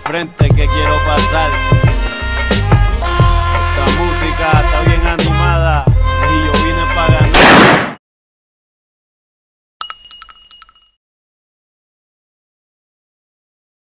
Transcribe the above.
frente que quiero pasar. Esta música está bien